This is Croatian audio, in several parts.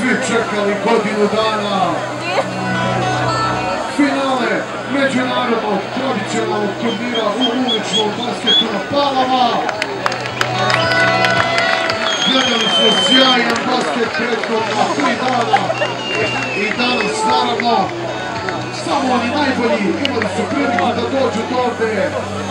svi čekali godinu dana. Finale međunarodnog tradicionalnog turnira u uličnom basketu na Palama. Gledali smo sjajan basket prethodna 3 dana i danas naravno samo oni najbolji imali su priliku da dođu do ovde.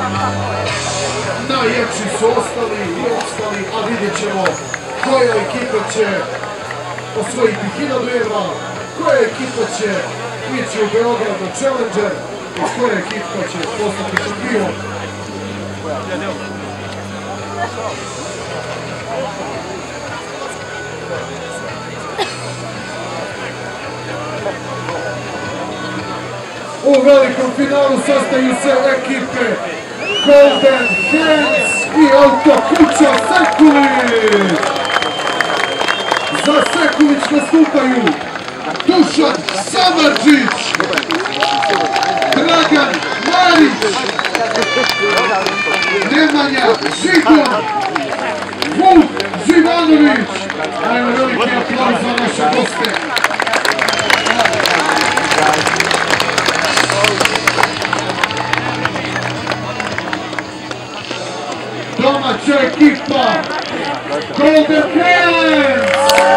Najjači su ostali, a vidjet ćemo koja ekipa će osvojiti 1000 evra, koja ekipa će ići u Beograd na Challenger i koja ekipa će postati šampion. U velikom finalu sastaju se ekipe Golden Hands i Autokuća Sekulić. Za Sekulić nastupaju Dušan Samardžić, Dragan Marić, Nemanja Žigon, Vuk Živanović. Ajmo veliki aplauz za naše goste. Domaća ekipa Golden Hands!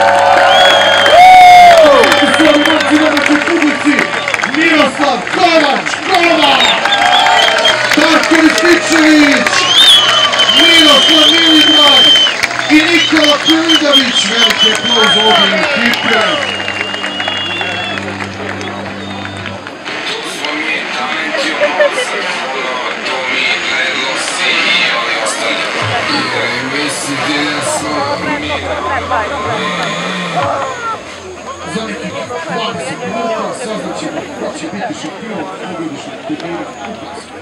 U svojom moći domaćoj publici Miroslav Kovač, Darko Rističević, Miroslav Milibrad i Nikola Pilidović. Velike aplauz za obje ekipe. Za nekih 20 minuta saznaćemo ko će biti šampion ovogodišnjeg turnira u basketu.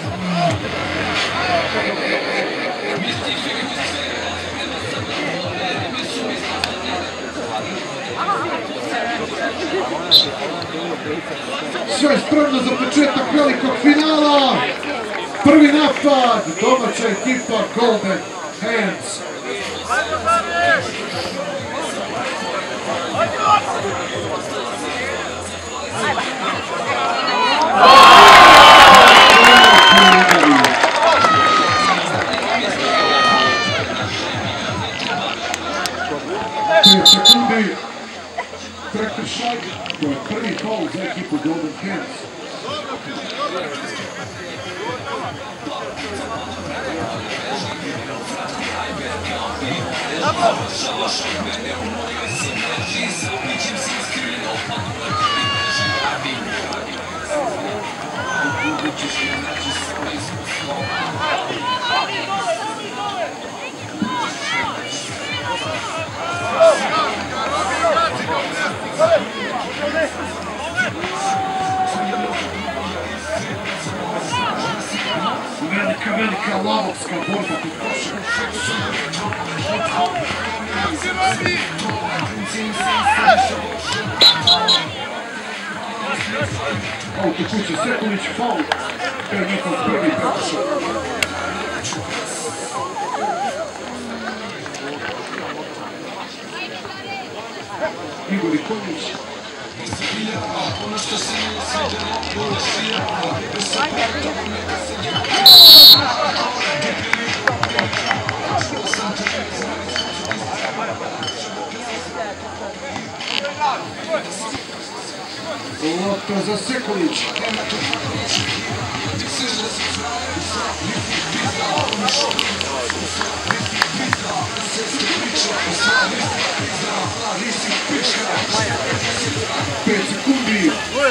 Sve je spremno za početak velikog finala. Prvi napad, domaća ekipa Golden Hands. Sekundi prekršaj, to je prvi faul za ekipu Golden Hands. Velika lavovska borba kod koša. Autokuća Sekulić, faul. To je njihov prvi prekršaj. Igor Ikonjić. Ono što se nije svidjelo, bilo šijelo. Lopta za Sekulić. Pet sekundi.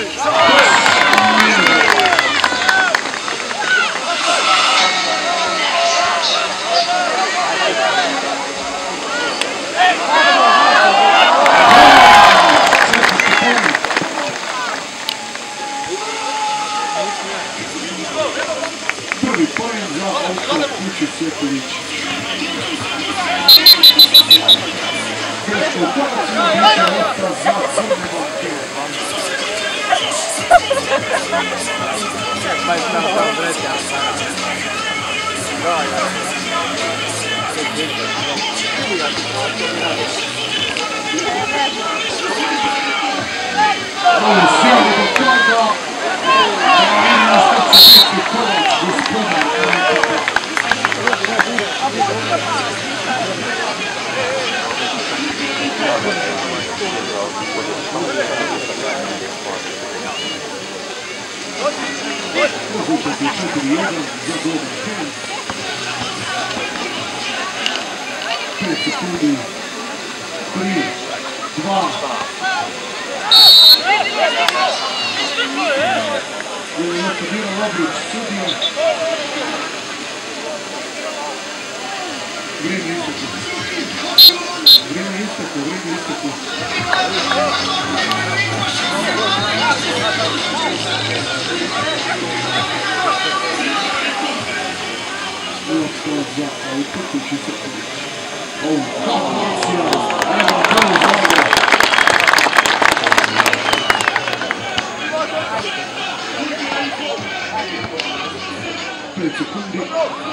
Prvi poen za Autokuću Sekulić. Greško ubacimo, biće lopta za Crne Gorke. Ovo sjeli do toga. Vidimo što će biti konac gospodar ekipe. Rezultat je 4-1 za Golden Hands. 5 sekundi. 3, 2. Je aktivirao Lobrić, sudija. Vrijeme isteklo. Lopta za auto, kući se kući. Ovo, kakva akcija! Evo, pravi zavrlo. 5 sekundi.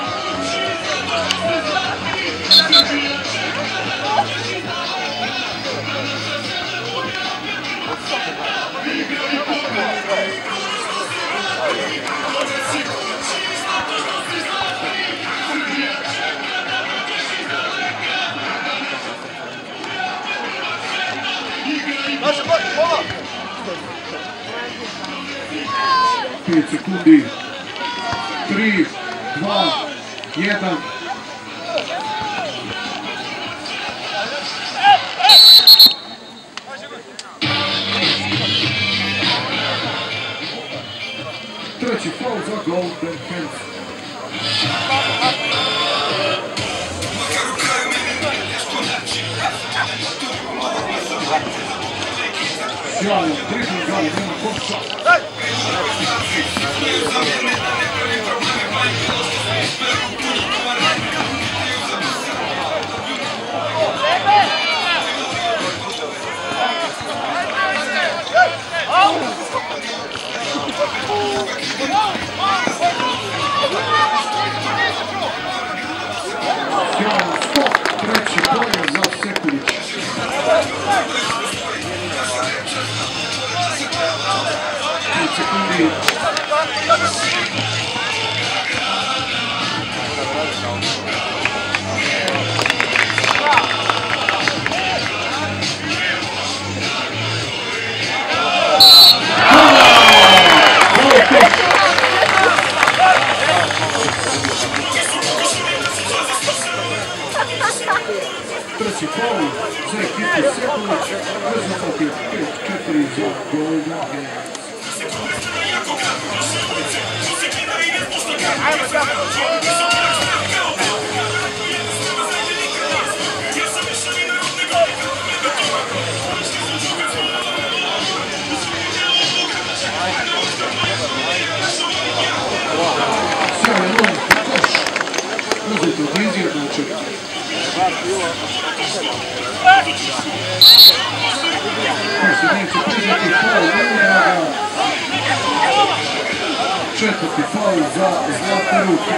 Pet sekundi. 3, 2, 1. Treći faul za Golden Hands. Sjajan dribling, ali nema koša. Sjajan skok, treći pojen za Sekulić. Sekundi. Treći faul za ekipu Sekulić, rezultat je 5-4 za Golden Hands. Sjajan lom, koš, rezultat je izjednačen. Ko se neće priznati faul Vudraga. Četvrti faul za zlatne ruke.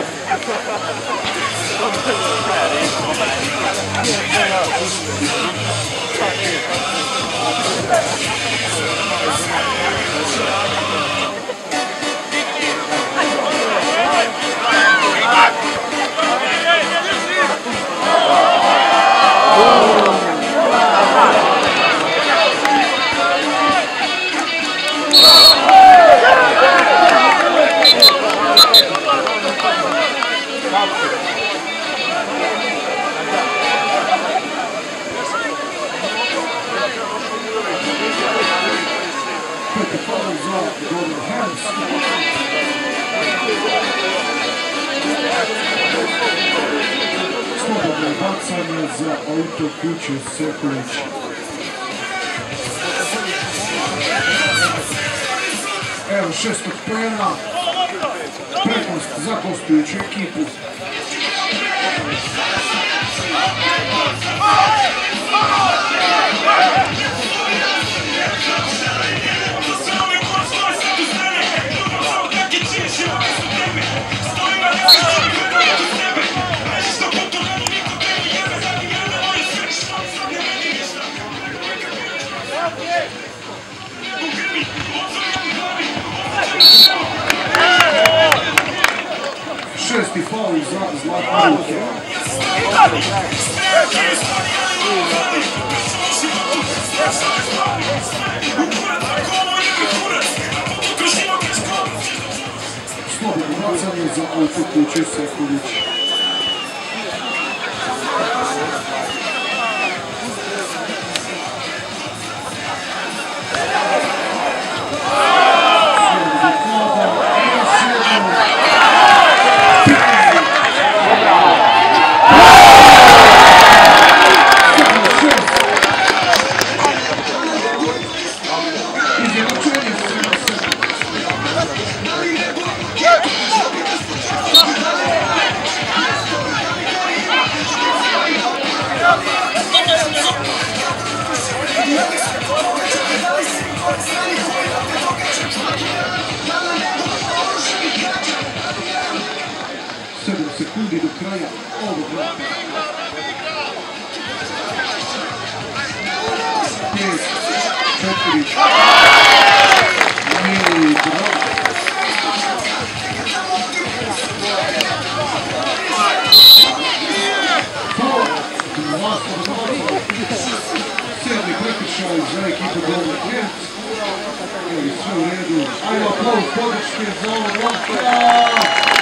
Peti faul za Golden Hands. Slobodno bacanje za auto kuće Sekulić. Evo šestog pojena. Prednost za gostujuću ekipu. Šesti faul za Zlatne ruke. Slobodno bacanje za Autokuće Sekulić. Sekundi do kraja ovog vrata. 5, 4, i 2. Sedmi prekršaj za ekipu Golden Knights. Sve u redu. Ajmo aplauz podrške za ovog vrata.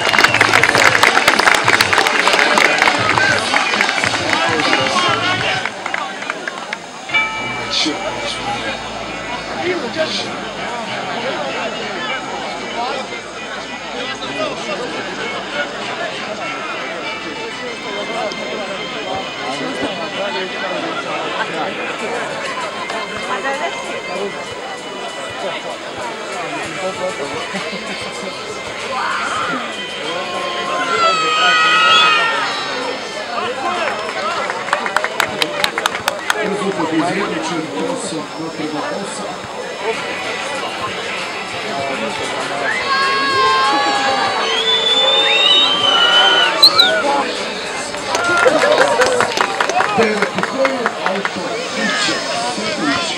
Rezultat izjednačen 8:8. Deveti koji Autokuće Sekulić.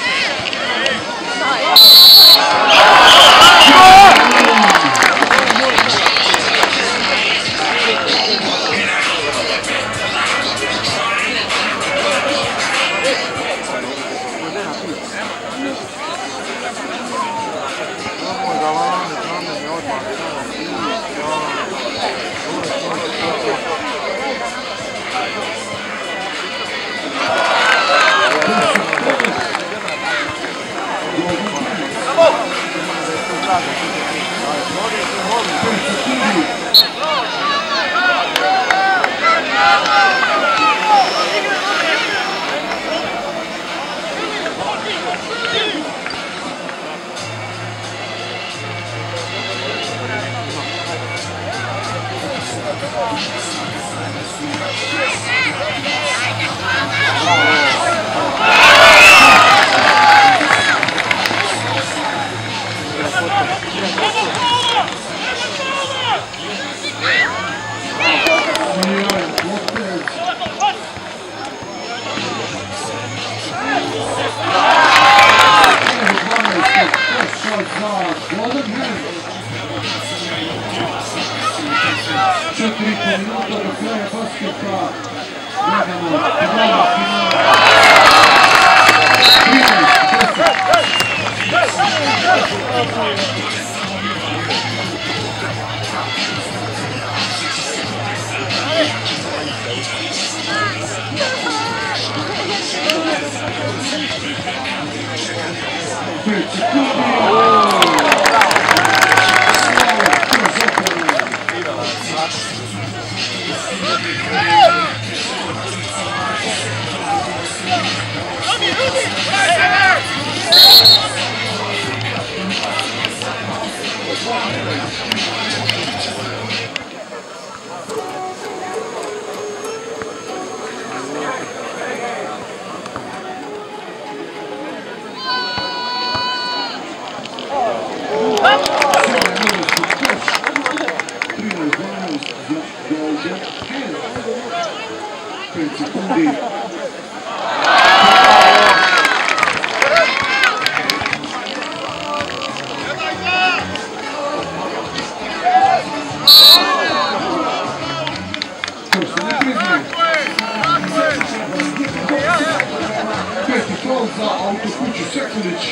za Autokuću Sekulić.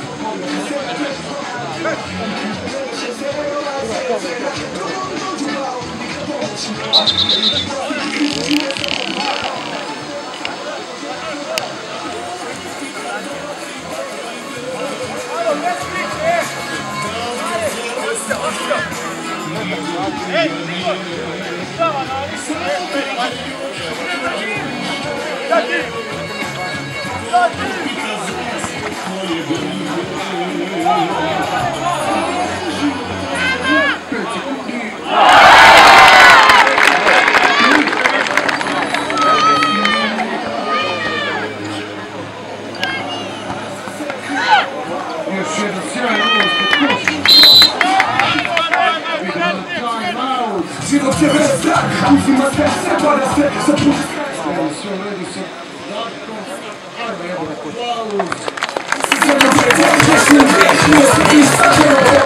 Život je bez strah, uzima sve, para sve, zapušta sve u redu sa Darkom, ajmo jedan aplauz. Zemlju pretežeš uvijek, nije se ista žena.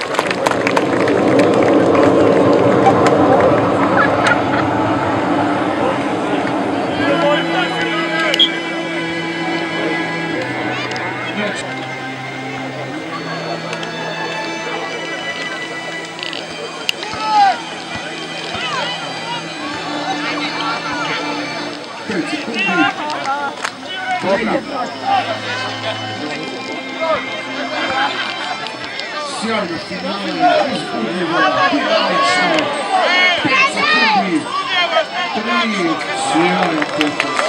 Sjajno finale, uzbudljivo, dinamično, 5 sekundi, 3, sjajan potez.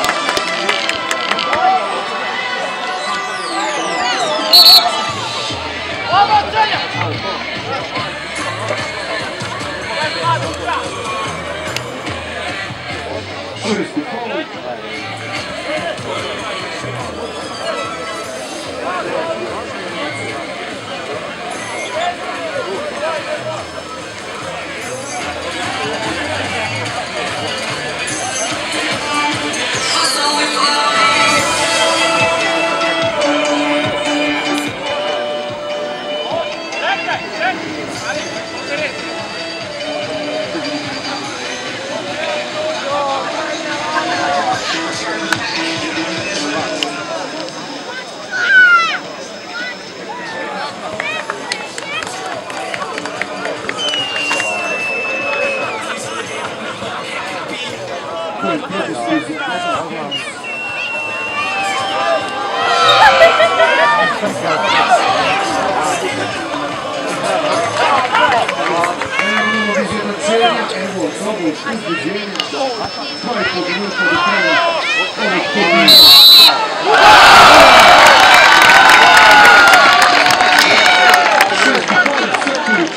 Koristi faul. Evo, dobro, uzbuđenje, 2,5 minuta do kraja ovog turnira. Šesti Boris Sekulić.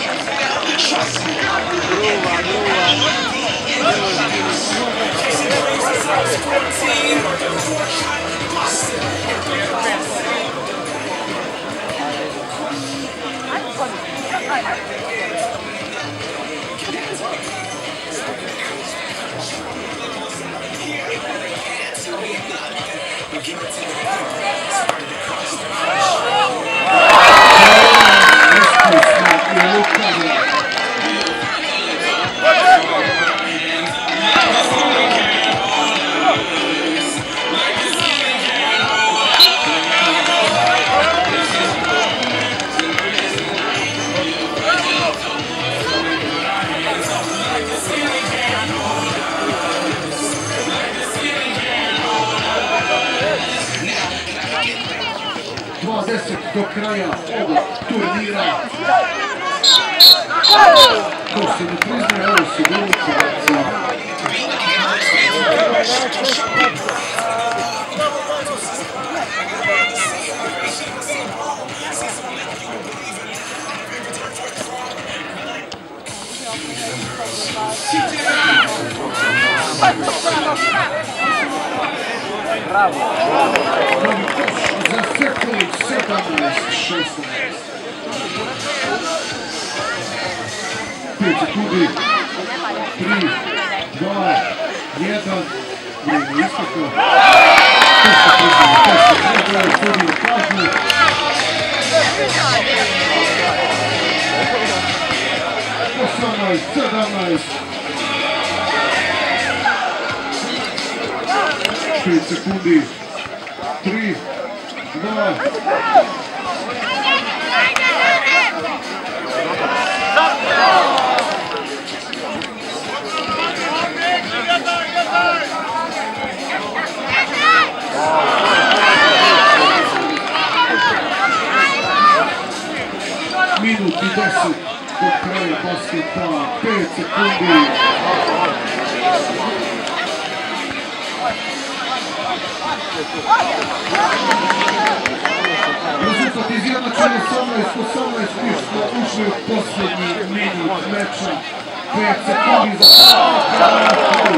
Do kraja ovog turnira. Ko se ne priznaje, ovo se doluče za... Bravo! Za Sekulić 17-16. 5 sekundi. 3, 2, 1. Vrijeme isteklo. Testa priznanje, sudije kažu. Osamnaest, 17. 5 sekundi. 3, Minut i 10 do kraja basketa, 5 sekundi. Rezultat izjednačen 18-18, mi smo ušli u posljednji minut meča, 5 sekundi za kraj.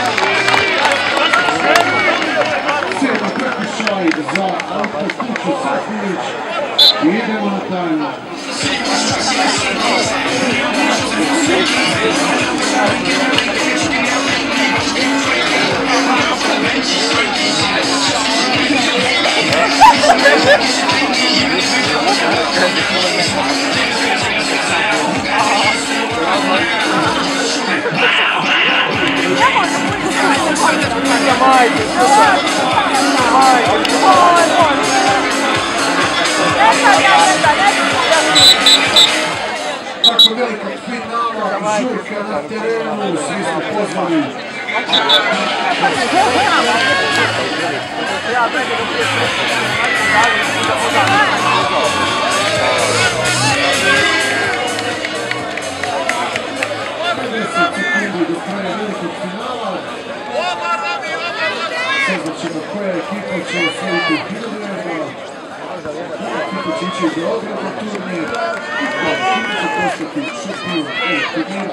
7 prekršaj za Autokuću Sekulić i idemo na tajnu. Tako velikog finala, žurka na terenu, svi smo pozvani. Do kraja velikog finala. Saznat ćemo koja ekipa će osvojiti 1000 evra. Ekipa će ići u Beograd na turnir. Ekipa će postati šampion ovog turnira.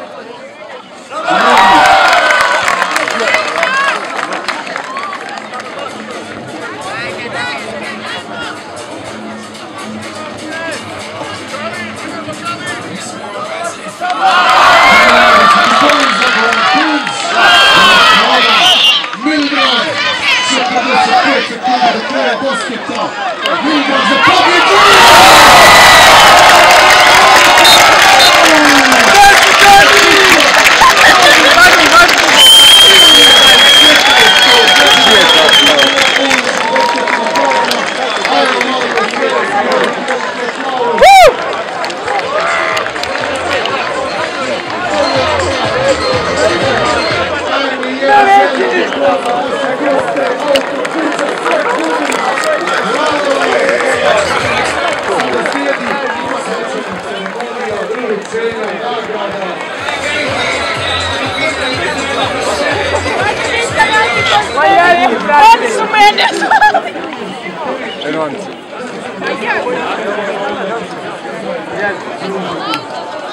Enorme.